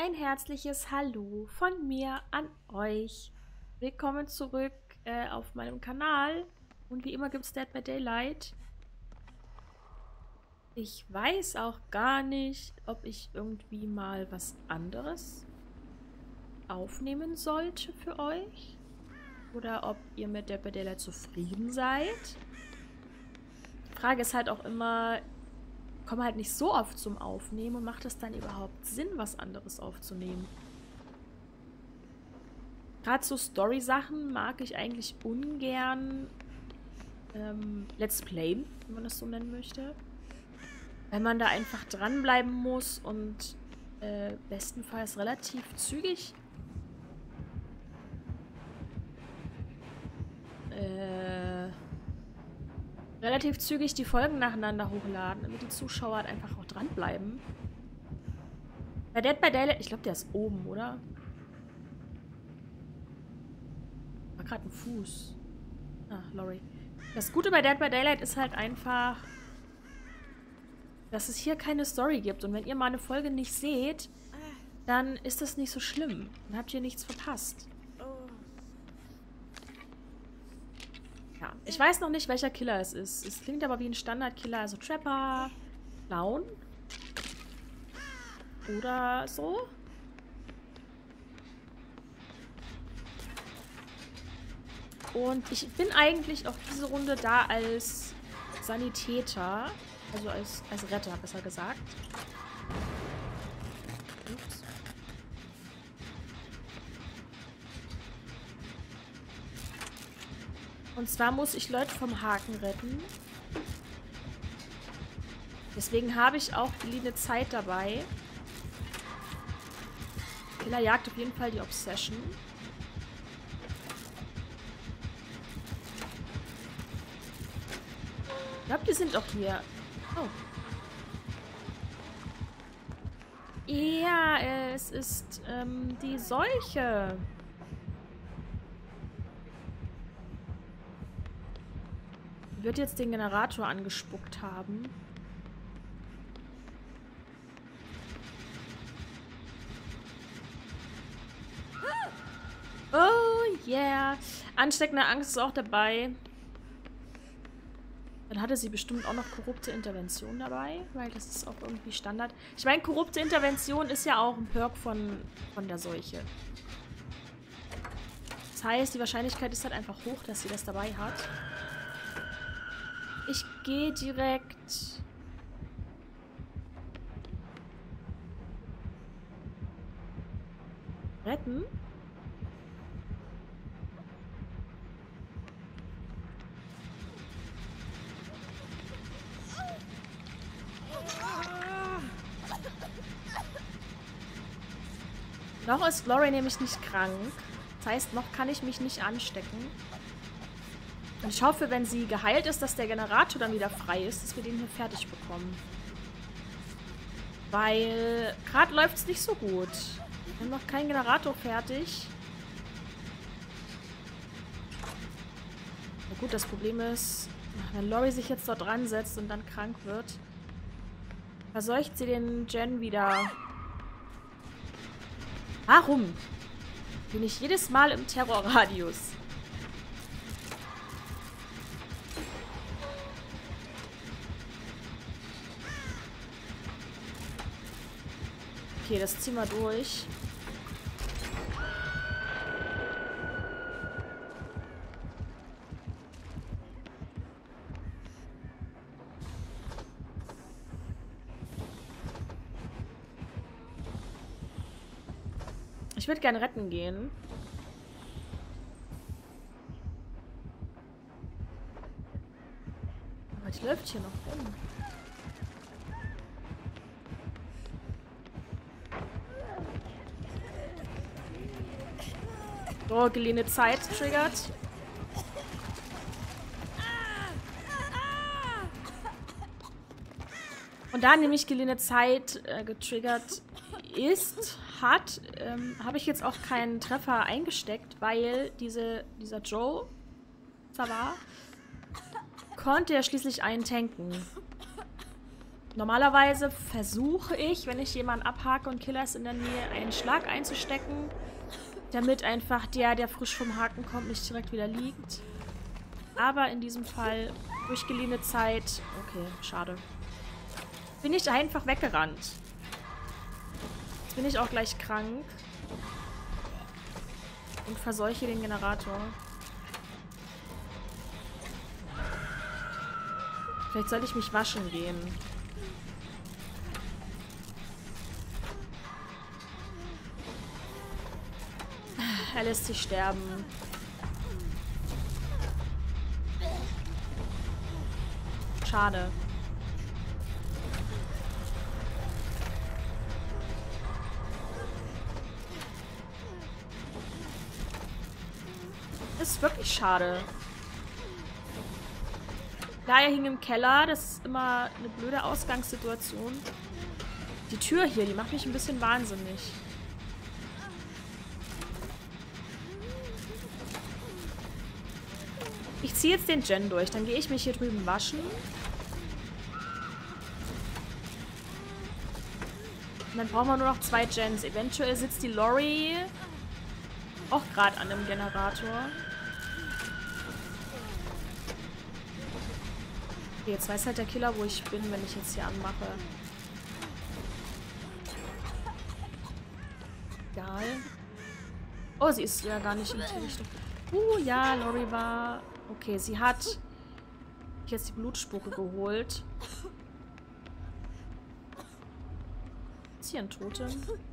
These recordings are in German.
Ein herzliches Hallo von mir an euch. Willkommen zurück auf meinem Kanal. Und wie immer gibt es Dead by Daylight. Ich weiß auch gar nicht, ob ich irgendwie mal was anderes aufnehmen sollte für euch. Oder ob ihr mit Dead by Daylight zufrieden seid. Die Frage ist halt auch immer, ich komme halt nicht so oft zum Aufnehmen und macht es dann überhaupt Sinn, was anderes aufzunehmen? Gerade so Story-Sachen mag ich eigentlich ungern Let's Playen, wenn man das so nennen möchte. Weil man da einfach dranbleiben muss und bestenfalls relativ zügig die Folgen nacheinander hochladen, damit die Zuschauer halt einfach auch dranbleiben. Bei Dead by Daylight, ich glaube, der ist oben, oder? War gerade ein Fuß. Ah, Lori. Das Gute bei Dead by Daylight ist halt einfach, dass es hier keine Story gibt. Und wenn ihr mal eine Folge nicht seht, dann ist das nicht so schlimm. Dann habt ihr nichts verpasst. Ja, ich weiß noch nicht, welcher Killer es ist. Es klingt aber wie ein Standardkiller, also Trapper, Clown oder so. Und ich bin eigentlich auch diese Runde da als Sanitäter, also als Retter, besser gesagt. Ups. Und zwar muss ich Leute vom Haken retten. Deswegen habe ich auch geliehene Zeit dabei. Killer jagt auf jeden Fall die Obsession. Ich glaube, die sind auch hier. Oh. Ja, es ist die Seuche. Wird jetzt den Generator angespuckt haben. Oh yeah. Ansteckende Angst ist auch dabei. Dann hatte sie bestimmt auch noch korrupte Intervention dabei, weil das ist auch irgendwie Standard. Ich meine, korrupte Intervention ist ja auch ein Perk von der Seuche. Das heißt, die Wahrscheinlichkeit ist halt einfach hoch, dass sie das dabei hat. Ich gehe direkt... retten. Noch ist Lori nämlich nicht krank. Das heißt, noch kann ich mich nicht anstecken. Und ich hoffe, wenn sie geheilt ist, dass der Generator dann wieder frei ist, dass wir den hier fertig bekommen. Weil gerade läuft es nicht so gut. Wir haben noch keinen Generator fertig. Na gut, das Problem ist, wenn Lori sich jetzt dort dran setzt und dann krank wird, verseucht sie den Gen wieder. Warum bin ich jedes Mal im Terrorradius? Okay, das ziehen wir durch. Ich würde gerne retten gehen. Aber die läuft hier noch rum. So, geliehene Zeit triggert. Und da nämlich geliehene Zeit getriggert ist, habe ich jetzt auch keinen Treffer eingesteckt, weil dieser Joe Savard konnte ja schließlich einen tanken. Normalerweise versuche ich, wenn ich jemanden abhake und Killer ist in der Nähe, einen Schlag einzustecken, damit einfach der frisch vom Haken kommt, nicht direkt wieder liegt. Aber in diesem Fall durchgeliehene Zeit. Okay, schade. Bin ich einfach weggerannt. Jetzt bin ich auch gleich krank. Und verseuche den Generator. Vielleicht sollte ich mich waschen gehen. Er lässt sich sterben. Schade. Das ist wirklich schade. Ja, er hing im Keller. Das ist immer eine blöde Ausgangssituation. Die Tür hier, die macht mich ein bisschen wahnsinnig. Ich ziehe jetzt den Gen durch. Dann gehe ich mich hier drüben waschen. Und dann brauchen wir nur noch 2 Gens. Eventuell sitzt die Lori auch gerade an dem Generator. Okay, jetzt weiß halt der Killer, wo ich bin, wenn ich jetzt hier anmache. Egal. Oh, sie ist ja gar nicht in die Richtung. Ja, Lori war... Okay, sie hat jetzt die Blutspucke geholt. Ist hier ein Totem?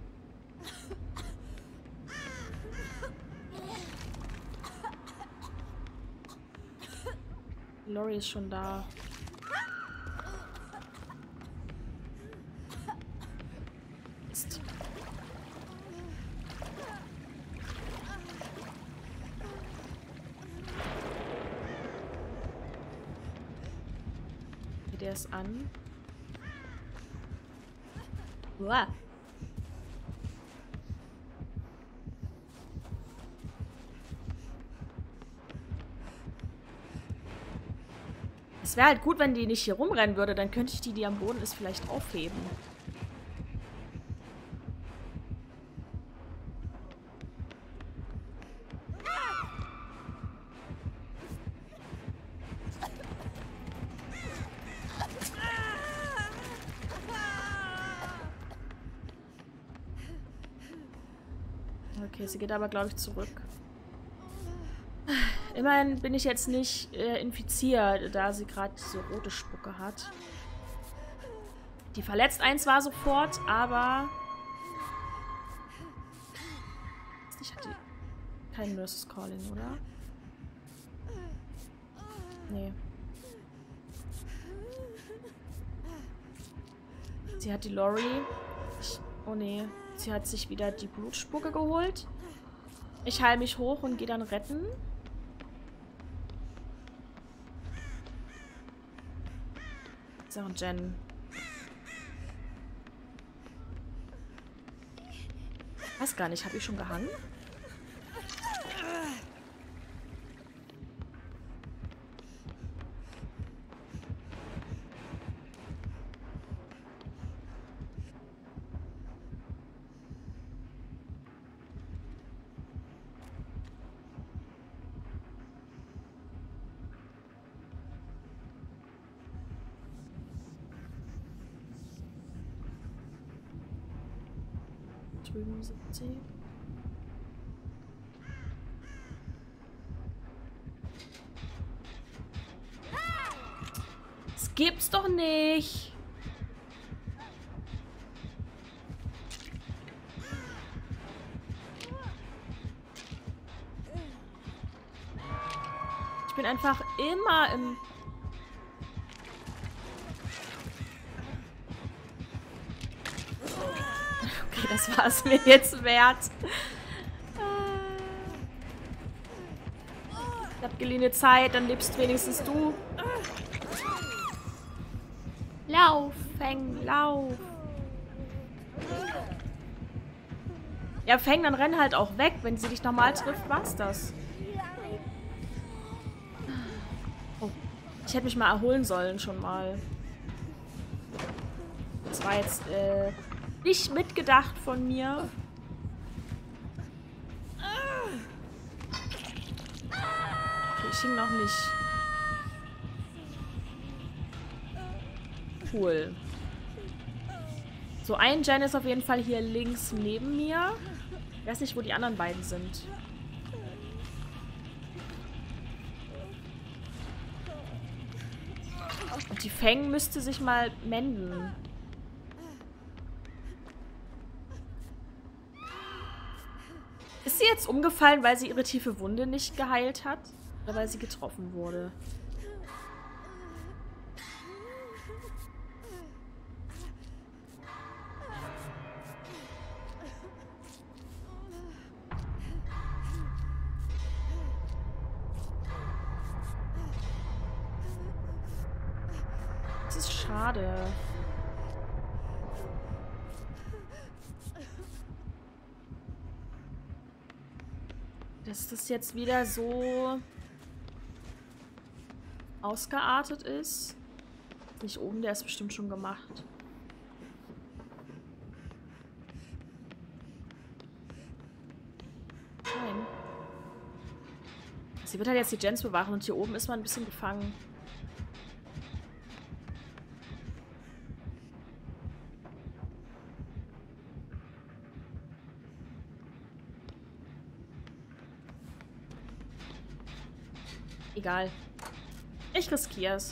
Lori ist schon da. Mist. Der ist an. Uah. Es wäre halt gut, wenn die nicht hier rumrennen würde. Dann könnte ich die am Boden ist, vielleicht aufheben. Okay, sie geht aber, glaube ich, zurück. Immerhin bin ich jetzt nicht infiziert, da sie gerade diese rote Spucke hat. Die verletzt einen zwar sofort, aber... Ich hatte kein Nurses Calling, oder? Nee. Sie hat die Lori. Oh nee. Sie hat sich wieder die Blutspucke geholt. Ich heile mich hoch und gehe dann retten. So, Jen. Weiß gar nicht, habe ich schon gehangen? Drüben sind sie. Das gibt's doch nicht. Ich bin einfach immer im... Okay, das war es mir jetzt wert. Ich hab geliehene Zeit, dann lebst wenigstens du. Lauf, Feng, lauf. Ja, Feng, dann renn halt auch weg. Wenn sie dich normal trifft, war's das. Oh, ich hätte mich mal erholen sollen schon mal. Das war jetzt nicht mitgedacht von mir. Okay, ich hing noch nicht. Cool. So, ein Gen ist auf jeden Fall hier links neben mir. Ich weiß nicht, wo die anderen beiden sind. Und die Feng müsste sich mal menden. Ist sie jetzt umgefallen, weil sie ihre tiefe Wunde nicht geheilt hat? Oder weil sie getroffen wurde? Das ist schade. Dass das jetzt wieder so ausgeartet ist. Nicht oben, der ist bestimmt schon gemacht. Nein. Sie wird halt jetzt die Gens bewachen und hier oben ist man ein bisschen gefangen. Egal. Ich riskiere es.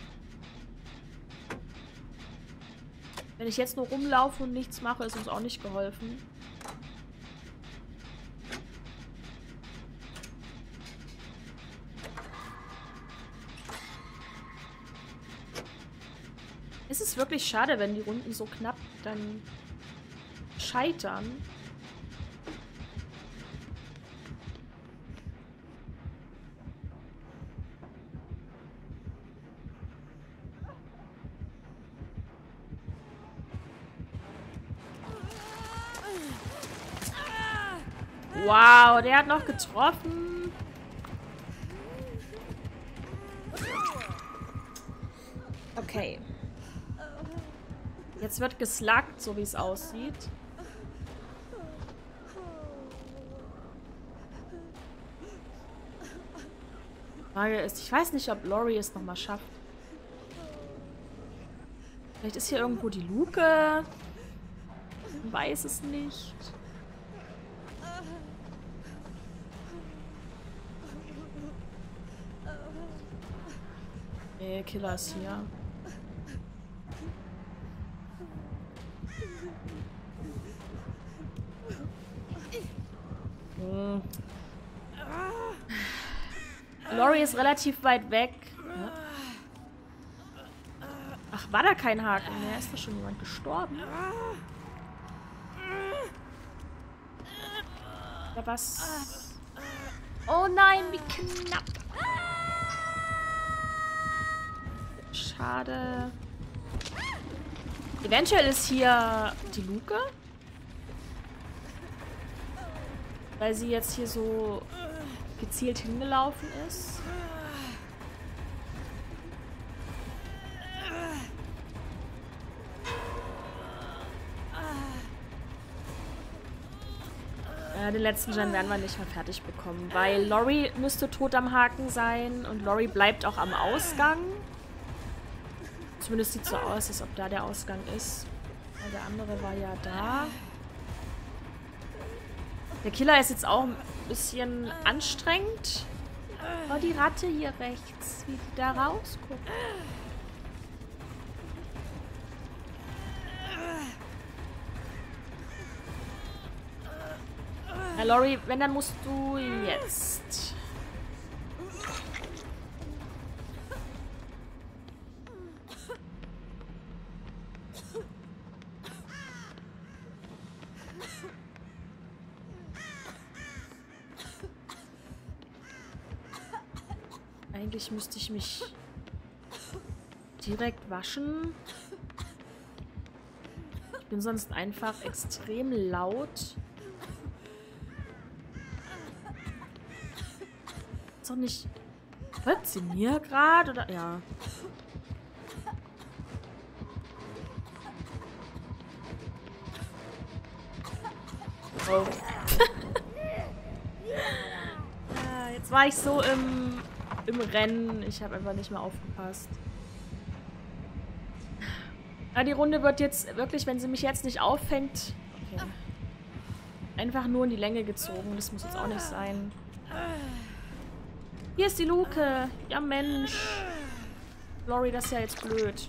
Wenn ich jetzt nur rumlaufe und nichts mache, ist uns auch nicht geholfen. Es ist wirklich schade, wenn die Runden so knapp dann scheitern. Wow, der hat noch getroffen. Okay. Jetzt wird geslackt, so wie es aussieht. Frage ist, ich weiß nicht, ob Lori es nochmal schafft. Vielleicht ist hier irgendwo die Luke. Ich weiß es nicht. Nee, Killer ist hier. Hm. Lori ist relativ weit weg. Ach, war da kein Haken mehr? Ist da schon jemand gestorben? Oder was? Oh nein, wie knapp. Schade. Eventuell ist hier die Luke. Weil sie jetzt hier so gezielt hingelaufen ist. Den letzten Gen werden wir nicht mehr fertig bekommen, weil Lori müsste tot am Haken sein und Lori bleibt auch am Ausgang. Zumindest sieht so aus, als ob da der Ausgang ist. Weil der andere war ja da. Der Killer ist jetzt auch ein bisschen anstrengend. Oh, die Ratte hier rechts, wie die da rausguckt. Na, Lori, wenn, dann musst du jetzt. Eigentlich müsste ich mich direkt waschen. Ich bin sonst einfach extrem laut. Ist doch nicht... Hört sie mir gerade? Oder... Ja. Oh. Jetzt war ich so im Rennen. Ich habe einfach nicht mehr aufgepasst. Ja, die Runde wird jetzt wirklich, wenn sie mich jetzt nicht auffängt, okay, einfach nur in die Länge gezogen. Das muss jetzt auch nicht sein. Hier ist die Luke. Ja, Mensch. Lori, das ist ja jetzt blöd.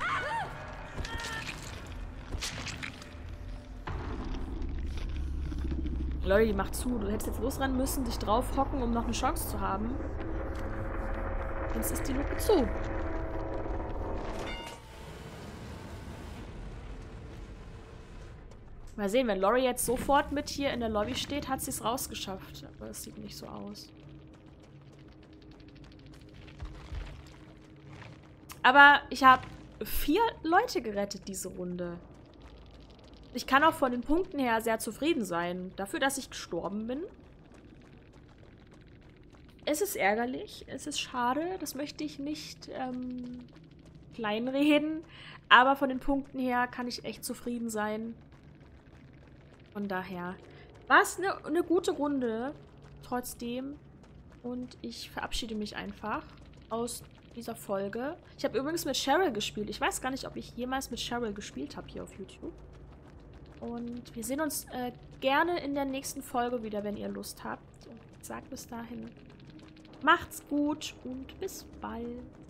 Lori, mach zu. Du hättest jetzt losrennen müssen, dich drauf hocken, um noch eine Chance zu haben. Jetzt ist die Luke zu. Mal sehen, wenn Lori jetzt sofort mit hier in der Lobby steht, hat sie es rausgeschafft. Aber es sieht nicht so aus. Aber ich habe 4 Leute gerettet diese Runde. Ich kann auch von den Punkten her sehr zufrieden sein. Dafür, dass ich gestorben bin. Es ist ärgerlich. Es ist schade. Das möchte ich nicht kleinreden. Aber von den Punkten her kann ich echt zufrieden sein. Von daher war es eine gute Runde. Trotzdem. Und ich verabschiede mich einfach aus dieser Folge. Ich habe übrigens mit Cheryl gespielt. Ich weiß gar nicht, ob ich jemals mit Cheryl gespielt habe hier auf YouTube. Und wir sehen uns gerne in der nächsten Folge wieder, wenn ihr Lust habt. Und ich sage bis dahin, macht's gut und bis bald.